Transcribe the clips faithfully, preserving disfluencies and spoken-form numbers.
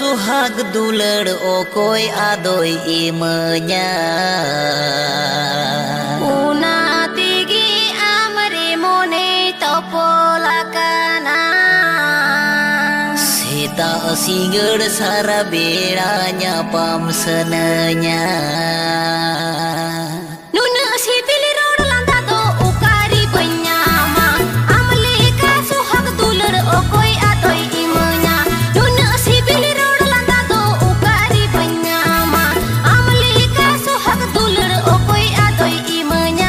suhag dular okoy adoy imanya. Una tigi amri mone topolakana. Sita singgir sara beranya pam senenya. Nuna si piliro landa to ukari penyama. Amlika suhag dular okoy adoy imanya. Nuna si piliro landa to ukari penyama. Amlika suhag dular okoy adoy imanya.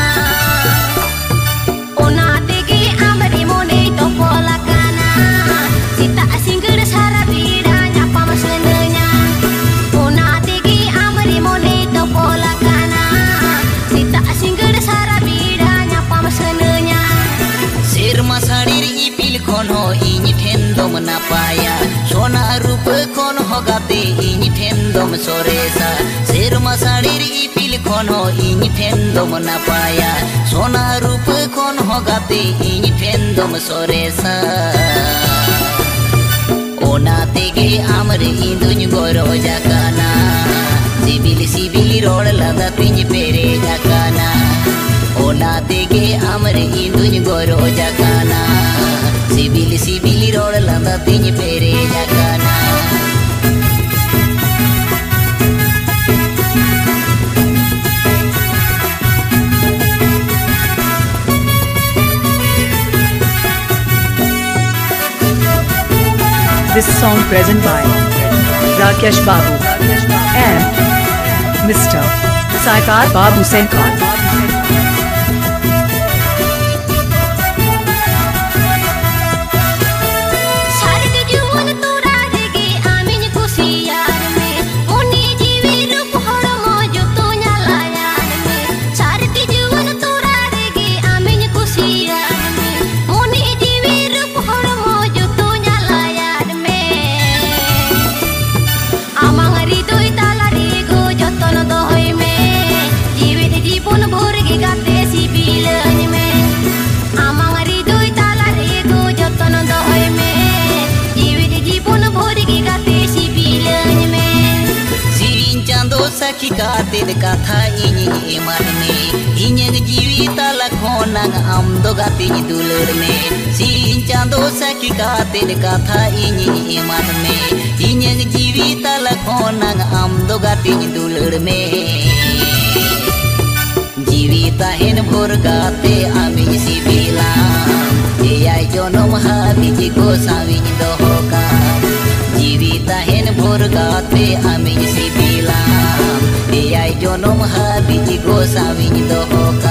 Una tigi amri mone topolakana. Sita singgir sara bidanya pam senenya. Una tigi amri mone topolakana. Sita singgir sara bidanya pam senenya. Sirma sadir ipil kono ini tendom napaya. Sona rupa kono hogate ini tendom soresa. Sirma sadir ipil kono ini tendom napaya. Sona rupa kono hogate ini tendom soresa. Ona tege amre induny goro jakana. Sibil sibil rod lada pinj pere jakana. Ona tege amre induny goro jakana. Sibil sibil rod lada pinj pere jakana. This song present by Rakesh Babu and Mister Saikar Babu Senkar. सारे जुवन तोरा देगे आमिन खुशियार में. उनी जीवी रूप हर मौजू तो न्यालायान में. सारे जुवन तोरा देगे आमिन खुशियार में. उनी जीवी रूप हर मौजू तो न्यालायान में. आमांगरी दोई ताला रेगो जतन दोई में. जीवित जीवन भोर के गाते सिबिलन में. आमांगरी दोई ताला रेगो जतन दोई में. जीवित जीवन भोर के गाते सिबिलन में. Sirin chando sakhi kated katha ini eman me. Inyang jiwi tala khonang amdo gati dulur me. Sirin chando sakhi kated katha ini eman me. Inyang jiwi tala khonang amdo gati dulur me. Jiwi tahen bhor gate amin sibilam. Eyai jonom habiji ko sawin dohoka. Jiwi tahen bhor gate amin sibilam. Eyai jonom habiji ko sawin dohoka.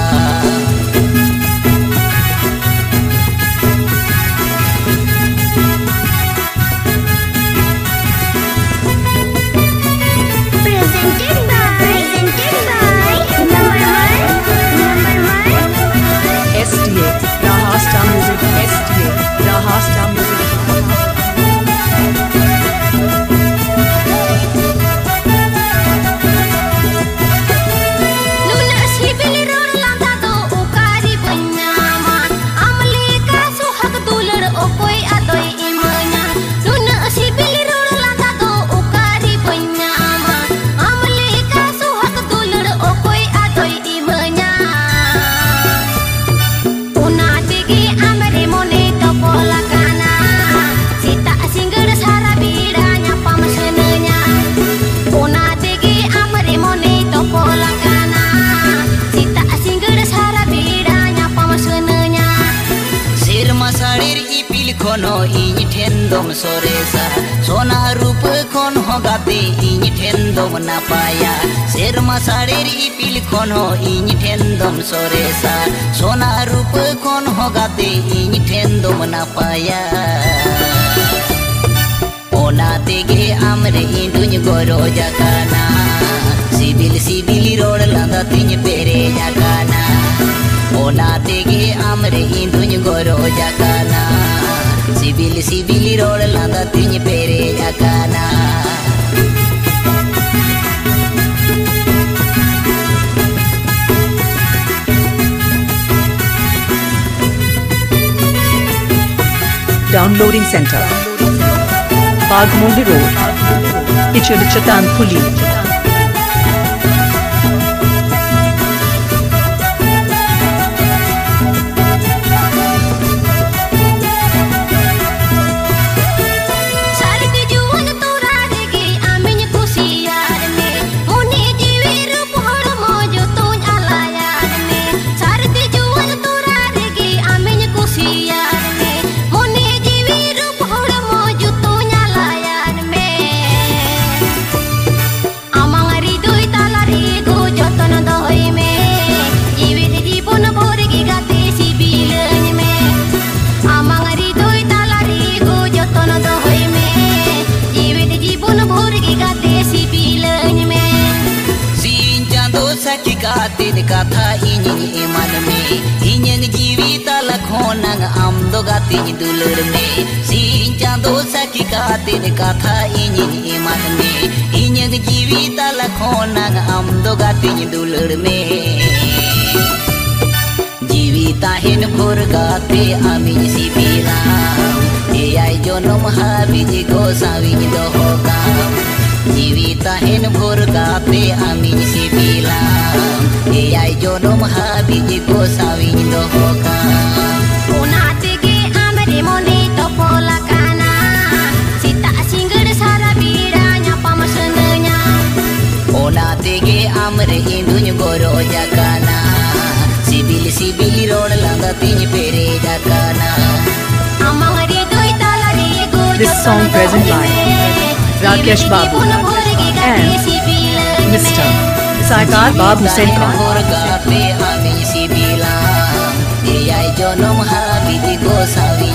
Presented by Presented by number one number one S T A Rahasta Music. S T A Rahasta Music. Nuna sibil rod landa to ukari penyama. Amlika suhag dular okoy adoy imanya. Nuna sibil rod landa to ukari penyama. Amlika suhag dular okoy adoy imanya. Una tigi amre mone topolakana. Sita singgir sara bidanya pam senenya. Una tigi amre mone topolakana. Sita singgir sara bidanya pam senenya. Sirma sadir ipil kono ini tendom soresa. Sona rupa kono hogate ini tendom napaya. Sirma sadir ipil kono ini tendom soresa. Sona rupa kono hogate ini tendom napaya. Ona tege amre induny goro jakana. Sibil sibil rod landa pinj pere jakana. Ona tege amre induny goro jakana. Sibil sibil rod landa pinj pere jakana. Downloading Center. Bagmundi Road, Ichirchatanpuli. Katin kata inying iman me inyang jiwita lakhonang amdo gatin dulur me sin chando saki katin kata inying iman me inyang jiwita lakhonang amdo gatin dulur me jiwita hin bhur gate amin si bilang eyai jonom habij go sawing dohokam jiwita hin bhur gate amin si bilang eyai jonom habij go sawing dohokam Unate ge amre mone topola kana sita singgir sara biranya pamasenenya Unate ge amre induny goro jakana sibil sibil rod langa tin pere jakana amang ri doi talari go This song present by Rakesh Babu and Mister Saikar Babu Senkar. bhur gate amin si bilang eyai jonom habij go sawing